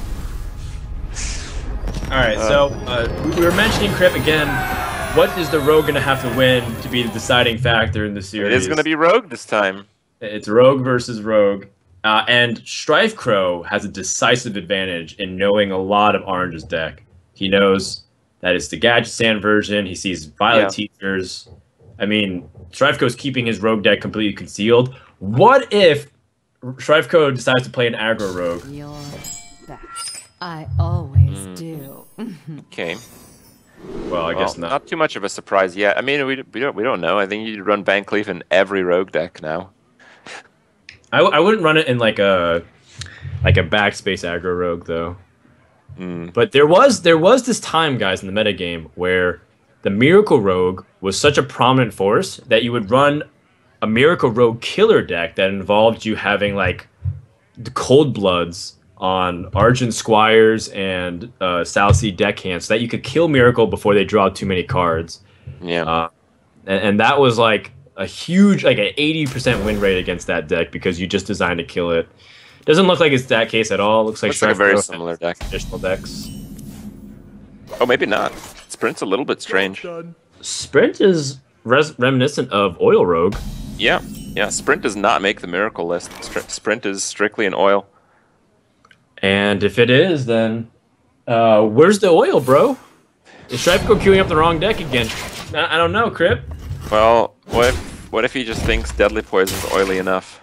Alright, so we were mentioning Krip again. What is the Rogue going to have to win to be the deciding factor in the series? It is going to be Rogue this time. It's Rogue versus Rogue. And StrifeCro has a decisive advantage in knowing a lot of Orange's deck. He knows that it's the Gadget Sand version. He sees Violet Teachers. I mean, StrifeCro is keeping his Rogue deck completely concealed. What if StrifeCro decides to play an aggro Rogue? You're back. I always do. Okay. Well, I guess not. Not too much of a surprise yet. I mean, we don't know. I think you'd run Bancleave in every Rogue deck now. I wouldn't run it in like a backspace aggro Rogue though. But there was this time, guys, in the metagame where the Miracle Rogue was such a prominent force that you would run a Miracle Rogue killer deck that involved you having like the Cold Bloods on Argent Squires and South Sea deckhands so that you could kill Miracle before they draw too many cards. Yeah. And that was like a huge, like an 80% win rate against that deck because you just designed to kill it. Doesn't look like it's that case at all. Looks like a very similar deck. Additional decks. Oh, maybe not. Sprint's a little bit strange. Sprint is reminiscent of Oil Rogue. Yeah. Sprint does not make the Miracle list. Sprint is strictly an oil. And if it is, then where's the oil, bro? Is StrifeCro queuing up the wrong deck again? I don't know, Krip. Well, what if he just thinks Deadly Poison's oily enough?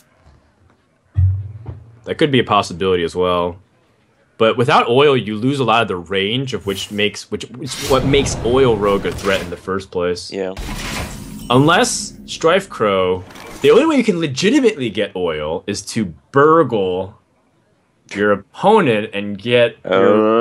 That could be a possibility as well. But without oil, you lose a lot of the range of what makes Oil Rogue a threat in the first place. Yeah. Unless StrifeCro, the only way you can legitimately get oil is to burgle your opponent and get yeah.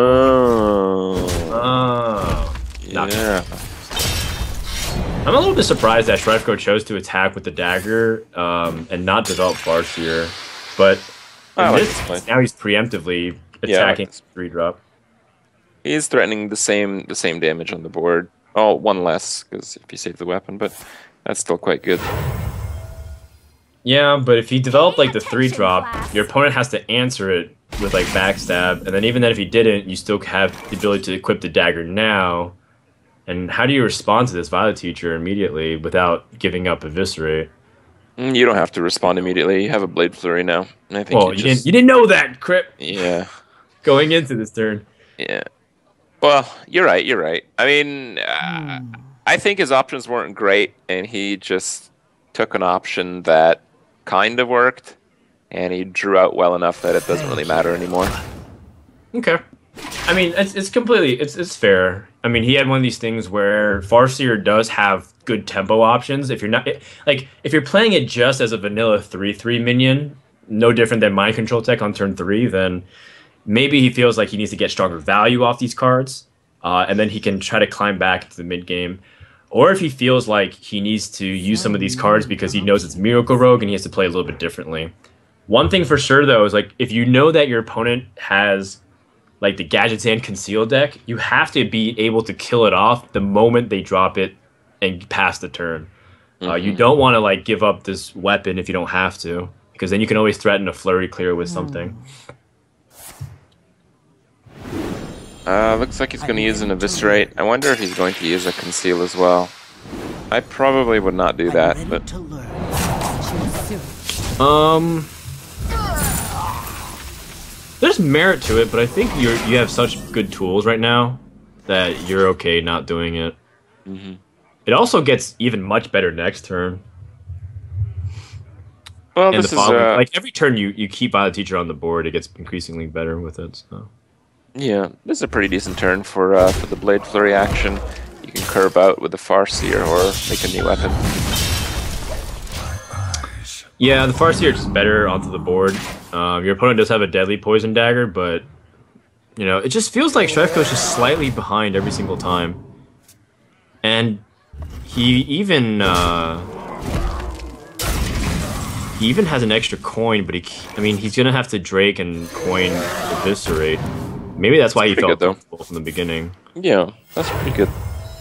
I'm a little bit surprised that StrifeCro chose to attack with the dagger and not develop Farseer, but now he's preemptively attacking 3-drop. He is threatening the same damage on the board. Oh, 1 less because if you save the weapon, but that's still quite good. Yeah, but if you develop like the 3-drop, your opponent has to answer it with like backstab, and then even then if he didn't, you still have the ability to equip the dagger now. And how do you respond to this Violet Teacher immediately without giving up Eviscerate? You don't have to respond immediately. You have a Blade Flurry now. And I think Well, you didn't know that, Krip. Yeah. Going into this turn. Yeah. Well, you're right. You're right. I mean, I think his options weren't great, and he just took an option that kind of worked, and he drew out well enough that it doesn't really matter anymore. Okay. I mean, it's completely it's fair. I mean, he had one of these things where Farseer does have good tempo options. If you're not like if you're playing it just as a vanilla 3/3 minion, no different than Mind Control Tech on turn 3, then maybe he feels like he needs to get stronger value off these cards, and then he can try to climb back into the mid game. Or if he feels like he needs to use some of these cards because he knows it's Miracle Rogue and he has to play a little bit differently. One thing for sure though is like if you know that your opponent has like the Gadget's Hand Conceal deck, you have to be able to kill it off the moment they drop it and pass the turn. You don't want to like give up this weapon if you don't have to, because then you can always threaten a flurry clear with something. Looks like he's going to use an Eviscerate. I wonder if he's going to use a Conceal as well. I probably would not do that, but... There's merit to it, but I think you have such good tools right now that you're okay not doing it. It also gets even much better next turn. Well, And this is... like every turn you keep Violet Teacher on the board, it gets increasingly better with it. So. Yeah, this is a pretty decent turn for the Blade Flurry action. You can curve out with the Farseer or make a new weapon. Yeah, the Farseer is just better onto the board. Your opponent does have a deadly poison dagger, but you know it just feels like StrifeCro is just slightly behind every single time. And he even has an extra coin, but I mean he's gonna have to Drake and coin Eviscerate. Maybe that's why he felt comfortable from the beginning. Yeah, that's pretty good.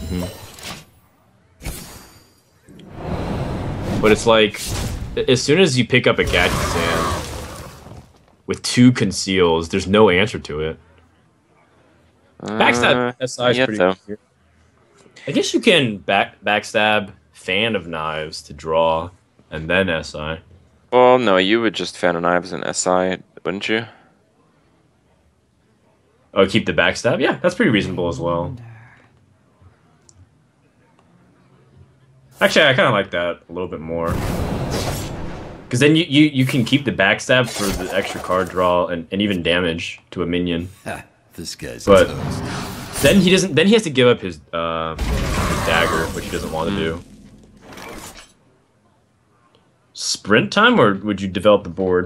But it's like, as soon as you pick up a Gadget's Hand with 2 conceals, there's no answer to it. Backstab SI is pretty good here. I guess you can backstab Fan of Knives to draw, and then SI. Well, no, you would just Fan of Knives and SI, wouldn't you? Oh, keep the backstab? Yeah, that's pretty reasonable as well. Actually, I kind of like that a little bit more. Because then you can keep the backstab for the extra card draw and even damage to a minion. This guy's but then he doesn't. Then he has to give up his dagger, which he doesn't want to do. Sprint time, or would you develop the board?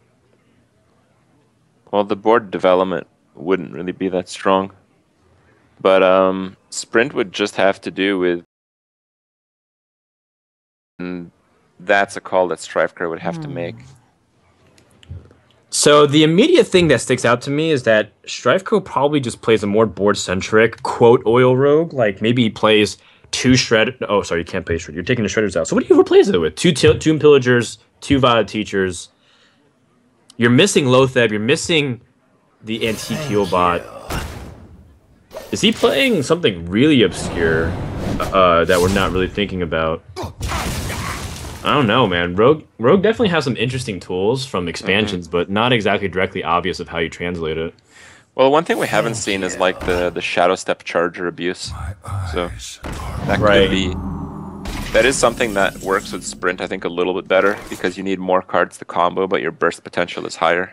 Well, the board development wouldn't really be that strong. But sprint would just have to do with... And that's a call that StrifeCro would have to make. So the immediate thing that sticks out to me is that StrifeCro probably just plays a more board-centric, quote, oil rogue. Like, maybe he plays 2 shred... Oh, sorry, you can't play shred. You're taking the shredders out. So what do you replace it with? 2 Tomb Pillagers, 2 Violet Teachers. You're missing Lotheb. You're missing the Antique Healbot. Is he playing something really obscure that we're not really thinking about? I don't know, man. Rogue definitely has some interesting tools from expansions, but not exactly directly obvious of how you translate it. Well, one thing we haven't seen is like the Shadow Step Charger abuse. So that could be... That is something that works with Sprint, I think, a little bit better because you need more cards to combo, but your burst potential is higher.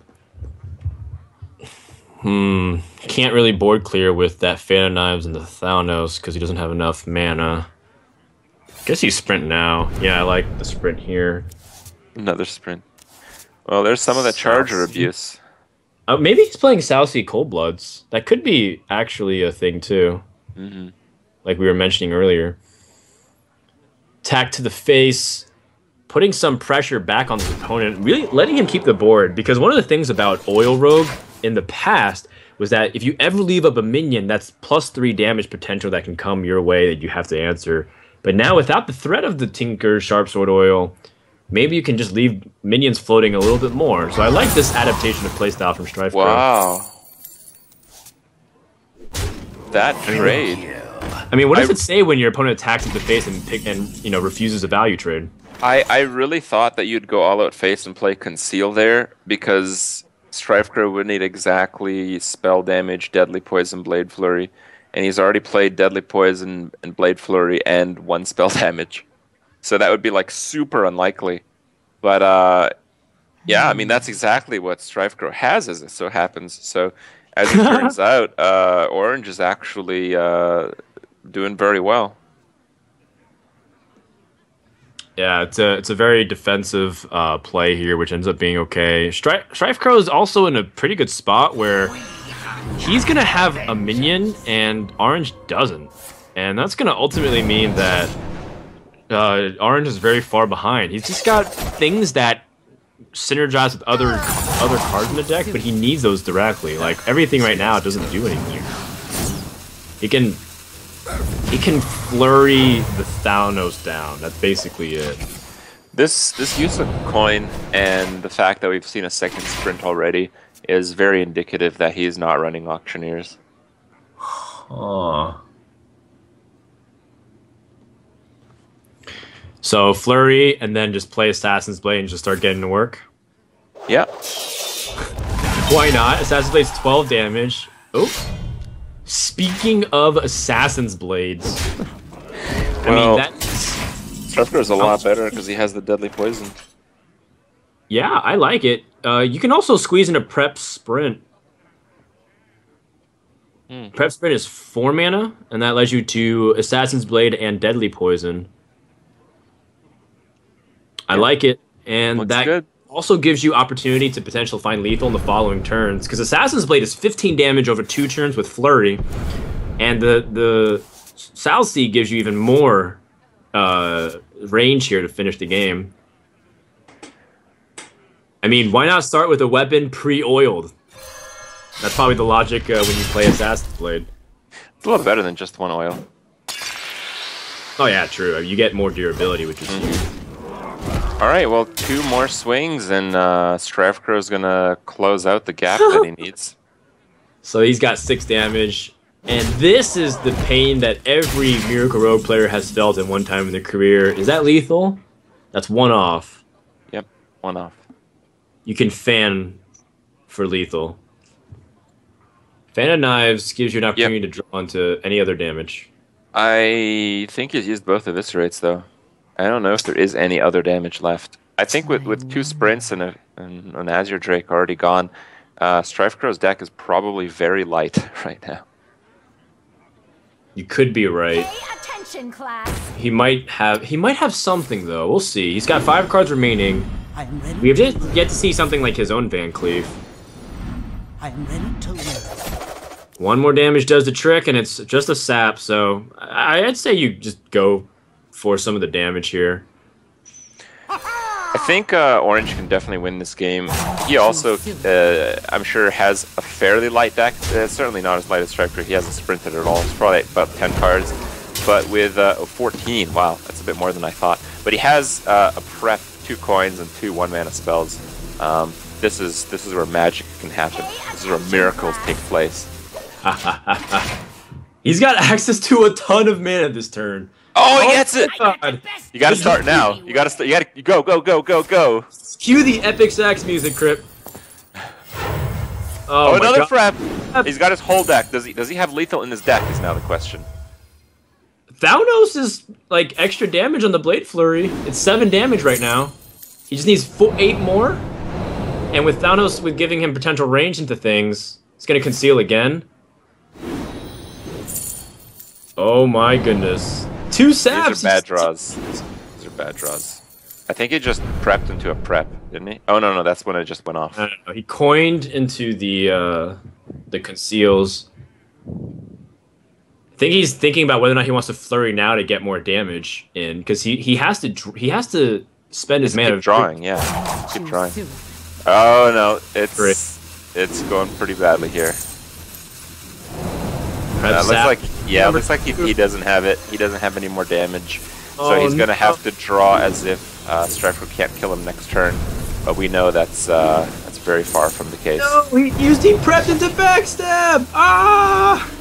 Can't really board clear with that Fan of Knives and the Thanos because he doesn't have enough mana. Guess he's Sprint now. Yeah, I like the Sprint here. Another Sprint. Well, there's some of the Charger abuse. Maybe he's playing Southsea Coldbloods. That could be actually a thing too. Like we were mentioning earlier. Attack to the face, putting some pressure back on the opponent, really letting him keep the board. Because one of the things about Oil Rogue in the past was that if you ever leave up a minion, that's +3 damage potential that can come your way that you have to answer. But now without the threat of the Tinker Sharpsword Oil, maybe you can just leave minions floating a little bit more. So I like this adaptation of playstyle from StrifeCro. Wow. That trade. I mean, what does it say when your opponent attacks at the face and refuses a value trade? I really thought that you'd go all out face and play Conceal there, because StrifeCro would need exactly Spell Damage, Deadly Poison, Blade Flurry, and he's already played Deadly Poison and Blade Flurry and 1 Spell Damage. So that would be like super unlikely. But yeah, I mean, that's exactly what StrifeCro has, as it so happens. So as it turns out, Orange is actually doing very well. Yeah, it's a very defensive play here, which ends up being okay. StrifeCro is also in a pretty good spot where he's gonna have a minion and Orange doesn't, and that's gonna ultimately mean that Orange is very far behind. He's just got things that synergize with other cards in the deck, but he needs those directly. Like, everything right now doesn't do anything. He can flurry the Thanos down. That's basically it. This use of coin and the fact that we've seen a second sprint already is very indicative that he is not running Auctioneers. So flurry and then just play Assassin's Blade and just start getting to work? Yeah. Why not? Assassin's Blade's 12 damage. Oh. Speaking of Assassin's Blades. I mean, that's... StrifeCro's a lot better because he has the Deadly Poison. Yeah, I like it. You can also squeeze in a Prep Sprint. Prep Sprint is 4 mana, and that lets you to Assassin's Blade and Deadly Poison. I like it, and Looks that good. also gives you opportunity to potentially find lethal in the following turns, because Assassin's Blade is 15 damage over 2 turns with Flurry, and the Salsi gives you even more range here to finish the game. I mean, why not start with a weapon pre-oiled? That's probably the logic when you play Assassin's Blade. It's a little better than just 1 oil. Oh yeah, true. You get more durability, which is huge. Alright, well, 2 more swings, and StrifeCro's gonna close out the gap that he needs. So he's got 6 damage, and this is the pain that every Miracle Rogue player has felt at one time in their career. Is that lethal? That's 1 off. Yep, 1 off. You can fan for lethal. Fan of Knives gives you an opportunity to draw onto any other damage. I think he's used both Eviscerates, though. I don't know if there is any other damage left. I think with 2 sprints and an Azure Drake already gone, StrifeCro's deck is probably very light right now. You could be right. Pay attention, class. He might have something though. We'll see. He's got 5 cards remaining. I am ready. We have yet to see something like his own Van Cleef. I am ready to learn. 1 more damage does the trick, and it's just a sap. So I'd say you just go for some of the damage here. I think Orange can definitely win this game. He also, I'm sure, has a fairly light deck. Certainly not as light as StrifeCro. He hasn't sprinted at all. It's probably about 10 cards. But with 14, wow, that's a bit more than I thought. But he has a prep, 2 coins, and 2 1-mana spells. This is where magic can happen. This is where miracles take place. He's got access to a ton of mana this turn. Oh, he gets it! God. You gotta start now. You gotta go. Cue the epic sax music, Krip. Oh, another God. prep. He's got his whole deck. Does he have lethal in his deck is now the question. Thanos is like extra damage on the Blade Flurry. It's 7 damage right now. He just needs 8 more. And with Thanos with giving him potential range into things, he's gonna conceal again. Oh my goodness. 2 saps! These are bad draws. These are bad draws. I think he just prepped into a prep, didn't he? Oh, no, that's when it just went off. No. He coined into the conceals. I think he's thinking about whether or not he wants to flurry now to get more damage in, because he has to spend his mana. Keep drawing, yeah. Keep drawing. Oh no, it's going pretty badly here. Looks like he doesn't have it. He doesn't have any more damage, so he's gonna have to draw as if StrifeCro can't kill him next turn, but we know that's very far from the case. No, he used deep prepped into backstab! Ah!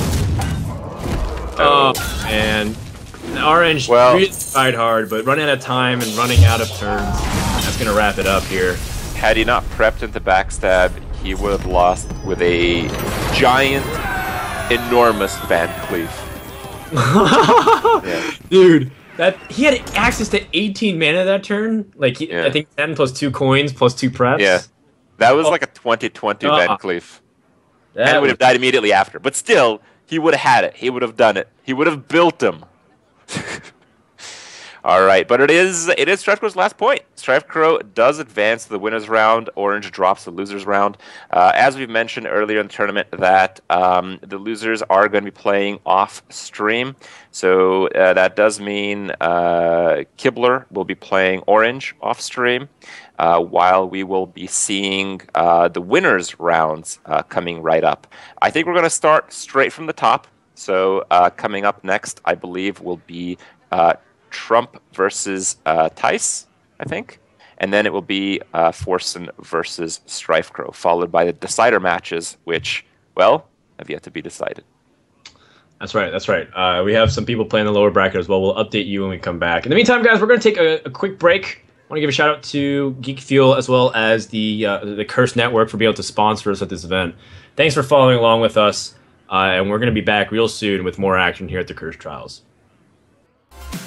Oh, man. Orange really tried hard, but running out of time and running out of turns, that's going to wrap it up here. Had he not prepped into backstab, he would have lost with a giant, enormous Van Cleef. Yeah. Dude, he had access to 18 mana that turn. Like, I think 10 plus 2 coins plus 2 preps. Yeah. That was like a 2020 Van Cleef. And would have died immediately after. But still, he would have had it. He would have done it. He would have built him. All right, but it is StrifeCro's last point. StrifeCro does advance to the winners round. Orange drops the losers round. As we mentioned earlier in the tournament, that the losers are going to be playing off stream. So that does mean Kibler will be playing Orange off stream, while we will be seeing the winners rounds coming right up. I think we're going to start straight from the top. So coming up next, I believe, will be Trump versus Tice, I think. And then it will be Forsen versus StrifeCro, followed by the decider matches, which, well, have yet to be decided. That's right, that's right. We have some people playing the lower bracket as well. We'll update you when we come back. In the meantime, guys, we're going to take a quick break. I want to give a shout out to Geek Fuel as well as the Curse Network for being able to sponsor us at this event. Thanks for following along with us, and we're going to be back real soon with more action here at the Curse Trials.